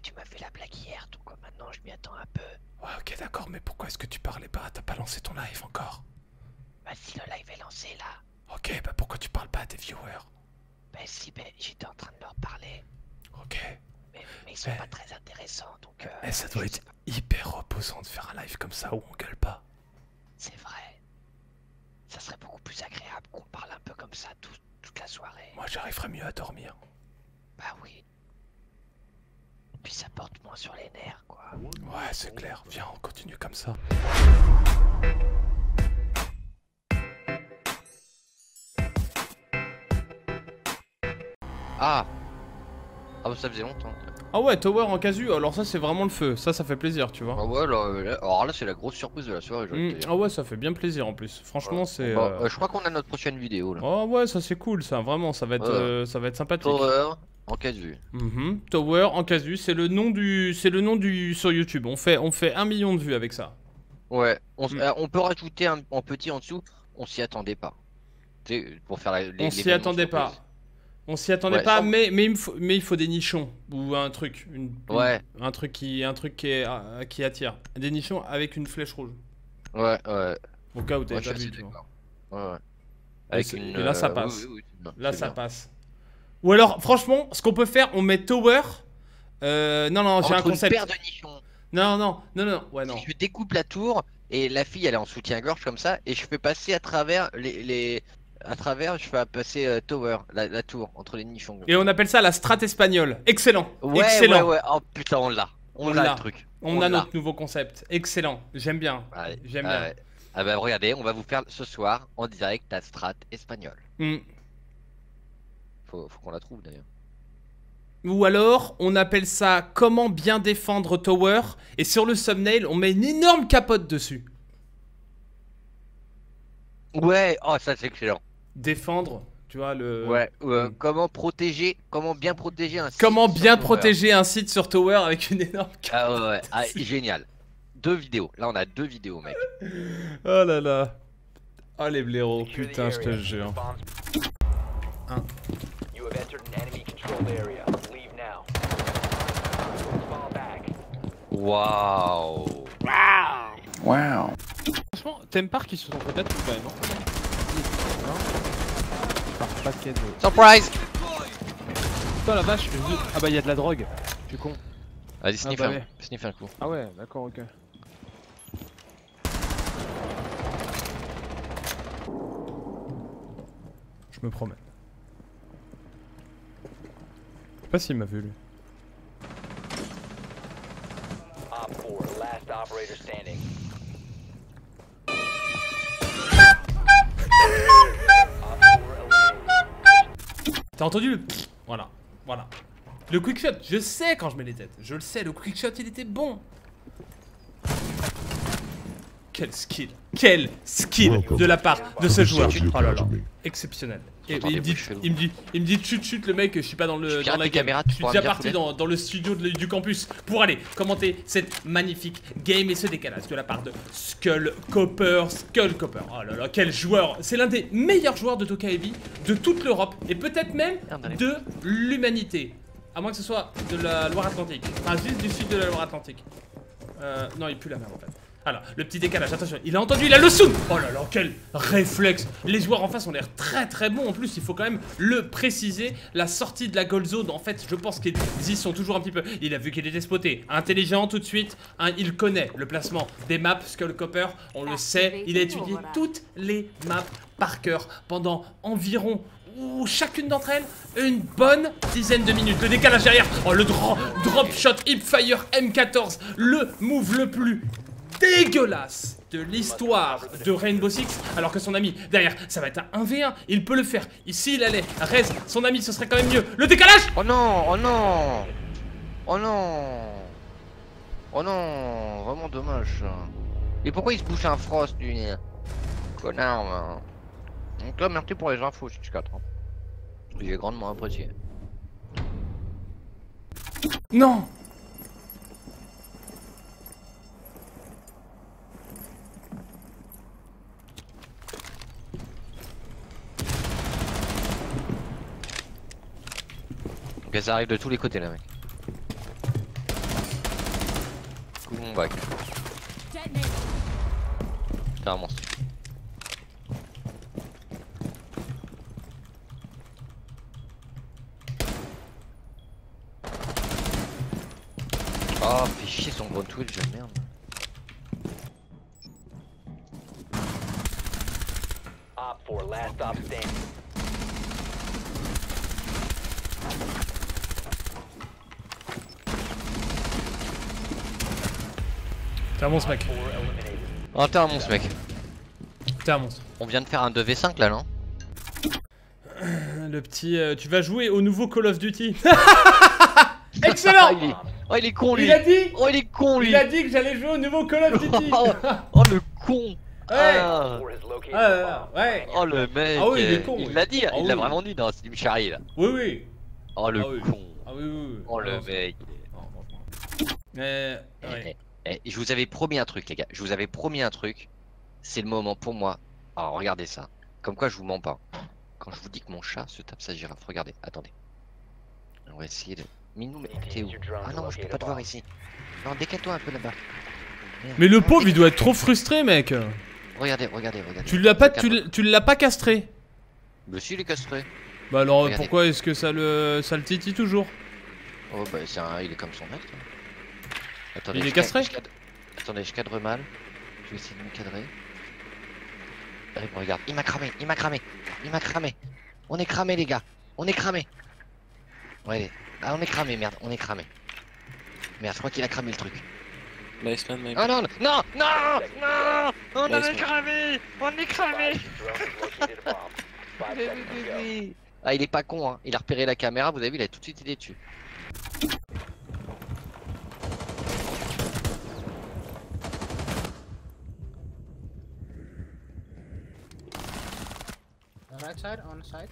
tu m'as fait la blague hier, donc maintenant je m'y attends un peu. Ouais, ok, d'accord, mais pourquoi est-ce que tu parlais pas? T'as pas lancé ton live encore? Bah si le live est lancé là. Ok, bah pourquoi tu parles pas à tes viewers? Bah si, bah, j'étais en train de leur parler. Ok. Mais ils sont pas très intéressants, donc Mais ça doit je être sais pas. hyper reposant de faire un live comme ça où on gueule pas. C'est vrai. Ça serait beaucoup plus agréable qu'on parle un peu comme ça toute la soirée. Moi, j'arriverais mieux à dormir. Bah oui. Puis ça porte moins sur les nerfs, quoi. Ouais, c'est clair. Viens, on continue comme ça. Ah. Ah bah ça faisait longtemps. Ah ouais, Tower en casu, alors ça c'est vraiment le feu, ça fait plaisir, tu vois. Ah ouais, alors là c'est la grosse surprise de la soirée, j'ai envie de te dire. Ah ouais, ça fait bien plaisir en plus, franchement c'est... Bah, je crois qu'on a notre prochaine vidéo là. Oh ouais, ça c'est cool, ça, vraiment, ça va être sympathique. Tower en casu. Tower en casu, c'est le nom du... sur YouTube, on fait 1 million de vues avec ça. Ouais, on peut rajouter en petit en dessous, on s'y attendait pas. Tu sais, pour faire on s'y attendait pas. On s'y attendait pas, mais il faut des nichons ou un truc, un truc qui attire. Des nichons avec une flèche rouge. Ouais. Au cas où t'as Ouais, pas vu, tu vois. Ouais. Et là ça passe. Oui, là ça passe. Ou alors, franchement, ce qu'on peut faire, on met Tower. Non, j'ai un concept. Une paire de nichons. Non. Ouais, non. Si je découpe la tour et la fille elle est en soutien-gorge comme ça et je fais passer à travers je fais passer Tower, la tour, entre les nichons. Et on appelle ça la strat espagnole. Excellent. Ouais, excellent. ouais. Oh putain, on l'a. On a le truc. On a notre nouveau concept. Excellent. J'aime bien. J'aime bien. Ah bah regardez, on va vous faire ce soir en direct la strat espagnole. Faut qu'on la trouve d'ailleurs. Ou alors, on appelle ça comment bien défendre Tower. Et sur le thumbnail, on met une énorme capote dessus. Ouais, oh ça c'est excellent. Défendre, tu vois le... Ouais, comment bien protéger un site. Comment bien protéger un site sur Tower avec une énorme capote. Ah ouais, génial. 2 vidéos, là on a 2 vidéos mec. Oh là là. Oh les blaireaux, putain je te jure. Waouh. Franchement, t'aimes pas qu'ils se sont fait battre quand même, non? Par paquet de... Surprise. Putain la vache, ah bah y'a de la drogue, je suis con. Vas-y, sniff, bah ouais. sniff un coup. Ah ouais, d'accord, ok. Je me promène. Je sais pas s'il m'a vu lui. T'as entendu le... Voilà. Le quickshot, je sais quand je mets les têtes. Je le sais, le quickshot il était bon. Quel skill de la part de ce joueur. Oh là là, exceptionnel. Et il me dit chut le mek, je suis pas dans la game. Je suis déjà parti dans le studio du campus pour aller commenter cette magnifique game et ce décalage de la part de Skullcopper. Oh là là, quel joueur. C'est l'un des meilleurs joueurs de Toka Heavy de toute l'Europe et peut-être même de l'humanité. À moins que ce soit de la Loire-Atlantique. Enfin, juste du sud de la Loire-Atlantique. Non, il pue la merde en fait. Alors, le petit décalage, attention, il a entendu, il a le sound. Oh là là, quel réflexe. Les joueurs en face ont l'air très bons. En plus, il faut quand même le préciser. La sortie de la gold zone, en fait, je pense qu'ils y sont toujours un petit peu. Il a vu qu'il était spoté. Intelligent tout de suite. Il connaît le placement des maps. Skullcopper, on le sait. Il a étudié toutes les maps par cœur pendant environ... chacune d'entre elles, une bonne dizaine de minutes. Le décalage derrière. Oh, le drop shot hipfire M14. Le move le plus dégueulasse de l'histoire de Rainbow Six, alors que son ami derrière, ça va être un 1v1, il peut le faire. Ici il allait, Rez, son ami, ce serait quand même mieux. Le décalage. Oh non, oh non. Oh non. Oh non, vraiment dommage. Et pourquoi il se bouche un frost lui? Connard, man. Donc là, merci pour les infos, 4 ans. J'ai grandement apprécié. Non. Ok, ça arrive de tous les côtés là, mec. back. T'es un monstre. Oh, fais chier son gros twitch, je merde. Op 4, last stop standing. T'es un monstre, mec. Oh, t'es un monstre, mec. T'es un monstre. On vient de faire un 2v5 là, non? Le petit. Tu vas jouer au nouveau Call of Duty. Excellent. Oh, il est con lui. Il a dit. Oh, il est con lui. Il a dit que j'allais jouer au nouveau Call of Duty. Oh, le con. Ouais. Ouais. Oh, le mec. Ah oui, il est con. Il l'a dit, Ah il l'a oui. vraiment dit dans Slim Shari là. Oui, oui. Oh, le Ah oui. con. Ah oui, oui, oui. Oh, le Non, mec. ouais. Je vous avais promis un truc, les gars. Je vous avais promis un truc. C'est le moment pour moi. Alors, regardez ça. Comme quoi, je vous mens pas. Quand je vous dis que mon chat se tape sa girafe, regardez, attendez. On va essayer de. Minou, mais t'es où? Ah non, je peux pas te voir ici. Non, décale-toi un peu là-bas. Merde. Mais le pauvre, il doit être trop frustré, mec. Regardez. Tu l'as pas, tu l'as pas castré. Monsieur, il est castré. Bah alors, Regardez. pourquoi est-ce que ça le titille toujours? Oh, bah, il est comme son maître. Attendez, Il est castré? Attendez, je cadre mal. Je vais essayer de me cadrer. Regarde, il m'a cramé. On est cramé, les gars. On est cramé. Ouais, ah, on est cramé, merde, on est cramé. Merde, je crois qu'il a cramé le truc. Nice man, Oh non, on est cramé. On est cramé. Ah, il est pas con, hein. Il a repéré la caméra, vous avez vu, il a tout de suite été dessus. Right side, on side.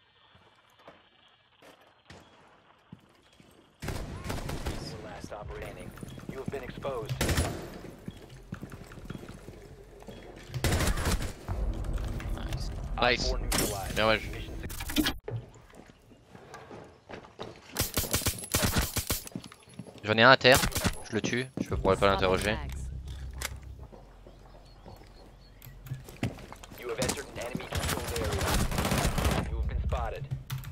Last stop standing. You have been exposed. Nice. Bien ouais. J'en ai un à terre, je le tue, je pourrais pas l'interroger. You have entered an enemy controlled area. You have been spotted.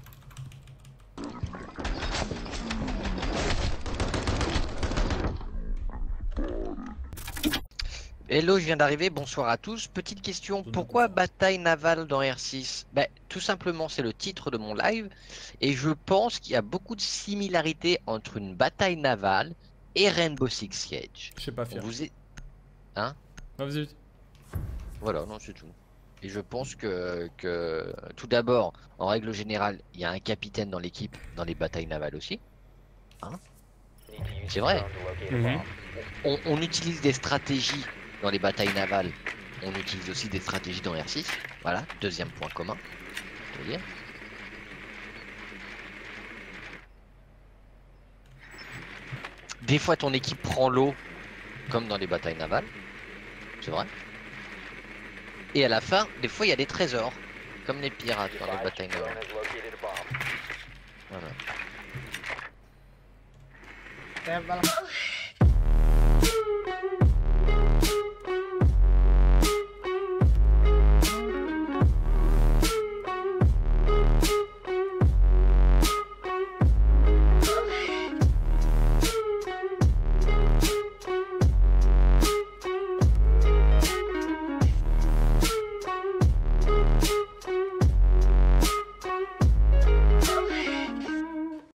Hello, je viens d'arriver, bonsoir à tous. Petite question, pourquoi bataille navale dans R6? Bah, tout simplement, c'est le titre de mon live. Et je pense qu'il y a beaucoup de similarités entre une bataille navale et Rainbow Six Siege. Je sais pas faire. Vous êtes... Hein? Non, vas-y. Voilà, non, c'est tout. Et je pense que tout d'abord, en règle générale, il y a un capitaine dans l'équipe, dans les batailles navales aussi. Hein? C'est vrai. On utilise des stratégies dans les batailles navales. On utilise aussi des stratégies dans R6. Voilà, deuxième point commun. Je veux dire. Des fois, ton équipe prend l'eau, comme dans les batailles navales. C'est vrai. Et à la fin, des fois, il y a des trésors, comme les pirates dans les batailles navales. Voilà. They have balance.